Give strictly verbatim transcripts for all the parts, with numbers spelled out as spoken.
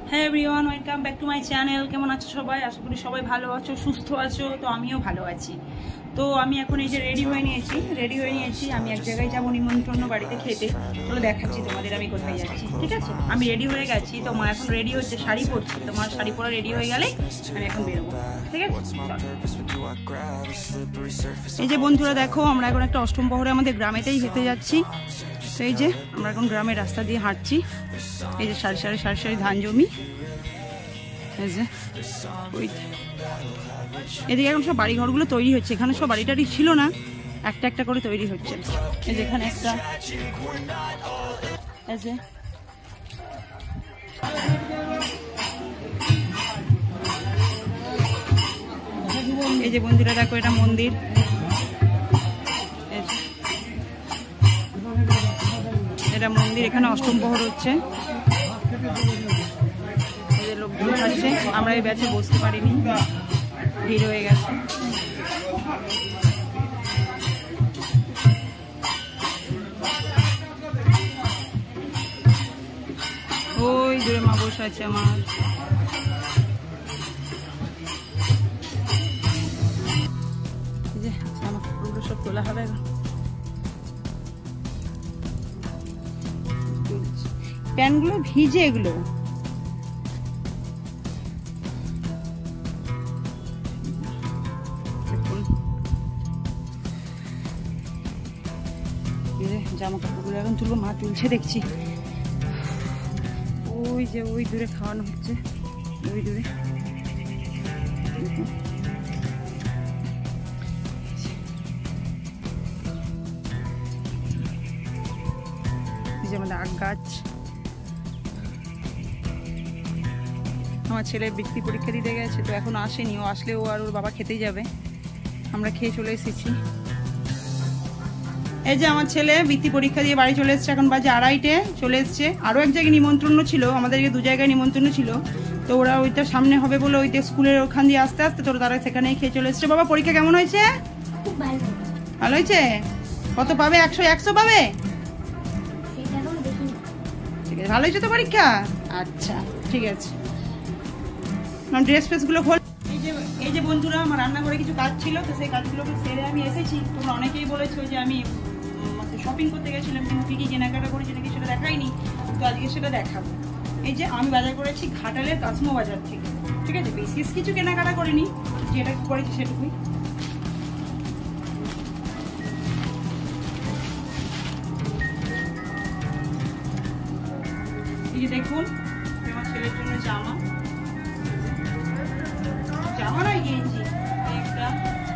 হ্যাঁ everyone, welcome back to my channel. কেমন আছো সবাই? আশা করি সবাই ভালো আছো, সুস্থ আছো। তো আমিও ভালো আছি। তো আমি এখন এই যে রেডি হয়ে নিয়েছি রেডি হয়ে নিয়েছি আমি এক জায়গায় যাবো নিমন্ত্রণ বাড়িতে খেতে। চলো দেখাচ্ছি তোমাদের আমি কোথায় যাচ্ছি। ঠিক আছে, আমি রেডি হয়ে গেছি। তো মা এখন রেডি হচ্ছে, শাড়ি পরছি। তোমার শাড়ি পরা রেডি হয়ে গেলে আমি এখন বেরোবো। ঠিক আছে, এই যে বন্ধুরা দেখো, আমরা এখন একটা অষ্টম প্রহরে আমাদের গ্রামেতেই হেঁটে যাচ্ছি। তো এই যে আমরা এখন গ্রামের রাস্তা দিয়ে হাঁটছি। এই যে সারি সারি সারি সারি ধান জমি, এই যে ওই এদিকে এখন সব বাড়ি ঘরগুলো তৈরি হচ্ছে। এখানে সব বাড়ি টাড়ি ছিল না, একটা একটা করে তৈরি হচ্ছে। এই যে এখানে একটা, এই যে এই যে বন্ধুরা দেখো, এটা মন্দির। এটা মন্দির, এখানে অষ্টম প্রহর হচ্ছে। এই যে লোকগুলো আছে, আমরা এই ব্যাচে বসতে পারিনি, ভিড় হয়ে গেছে। ওই দূরে মা বসে আছে আমার। এই যে আমার কাপড়গুলো সব তোলা হবে এখন। প্যান্টগুলো ভিজে, এগুলো জামা কাপড়গুলো এখন তুলবো। মা তুলছে দেখছি, ওই যে ওই দূরে খাওয়ানো হচ্ছে, ওই দূরে। এই যে আমাদের আগ গাছ। আমার ছেলে বৃত্তি পরীক্ষা দিতে গেছে, তো এখন আসেনি। ও আসলে ও আর ওর বাবা খেতেই যাবে। আমরা খেয়ে চলে এসেছি। এই যে আমার ছেলে বৃত্তি পরীক্ষা দিয়ে বাড়ি চলে এসছে, এখন বাজে আড়াইটে চলে এসছে। আরও এক জায়গায় নিমন্ত্রণ ছিল, আমাদেরকে দু জায়গায় নিমন্ত্রণ ছিল। তো ওরা ওইটা সামনে হবে বলে ওইটা স্কুলের ওখান দিয়ে আস্তে আস্তে তোরা তারা সেখানেই খেয়ে চলে এসছে। বাবা পরীক্ষা কেমন হয়েছে? ভালো হয়েছে? কত পাবে? একশো একশো পাবে? ঠিক আছে, ভালো হয়েছে তো পরীক্ষা? আচ্ছা ঠিক আছে, ড্রেস ফ্রেসগুলো খোল। এই যে এই যে বন্ধুরা, আমার রান্নাঘরে কিছু কাজ ছিল, তো সেই কাজগুলোকে সেরে আমি এসেছি। তোমরা অনেকেই বলেছো যে আমি শপিং করতে গেছিলাম, কিন্তু কী কী কেনাকাটা করেছি নাকি সেটা দেখাইনি। তো আজকে সেটা দেখাবো। এই যে আমি বাজার করেছি ঘাটালের কাসমো বাজার থেকে। ঠিক আছে, বিশেষ কিছু কেনাকাটা করিনি, যেটা করেছি সেটুকুই। এই যে দেখুন, আমার ছেলের জন্য জামা, জামা নয় গেঞ্জি একটা।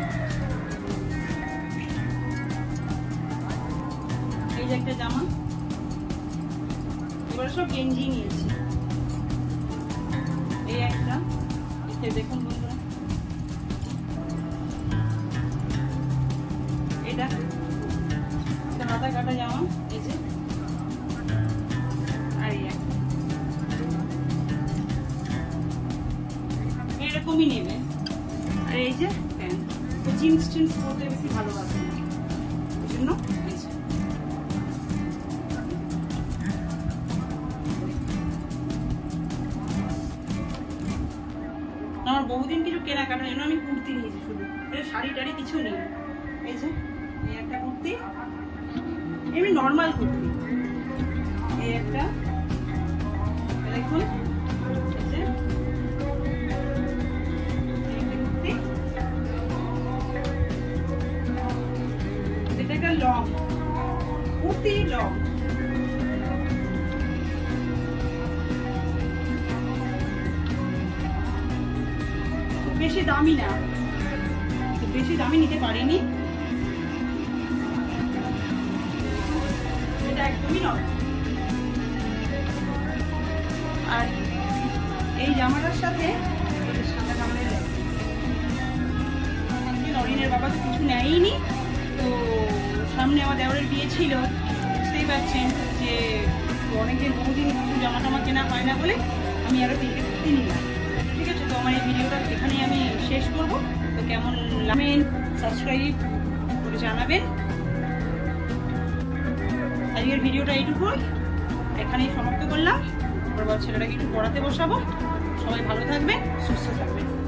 এই যে একটা জামা, এবারে সব গেঞ্জি নিয়েছি। এই একটা, দেখুন বন্ধুরা, এটা হাতা কাটা জামা। এই যে আর এরকমই নেবে। আর এই যে প্যান্ট, জিন্স টিন্স পরতে বেশি ভালোবাসে না, ওই জন্য আমার বহুদিন কিছু কেনাকাটার জন্য আমি কুর্তি নিয়েছি, শুধু শাড়ি টাড়ি কিছু নেই। এই যে এই একটা কুর্তি, এমনি নর্মাল কুর্তি। এই একটা দেখুন, লং কুর্তি, লং। বেশি দামি না, বেশি দামি নিতে পারিনি। এটা একদমই নয়। আর এই জামাটার সাথে নরিনের বাবা তো কিছু নেয়নি। তো সামনে আমার দেওরের বিয়ে ছিল, বুঝতেই পারছেন যে অনেকদিন বহুদিন জামা টামা কেনা হয় না বলে আমি আরো তিনটে কুর্তি নিলাম। ঠিক আছে, তো আমার এই ভিডিওটা এখানেই আমি শেষ করবো। তো কেমন লাগবেন সাবস্ক্রাইব করে জানাবেন। আজকের ভিডিওটা এইটুকুই, এখানেই সমাপ্ত করলাম। তারপর আবার ছেলেটাকে একটু পড়াতে বসাবো। সবাই ভালো থাকবে, সুস্থ থাকবে।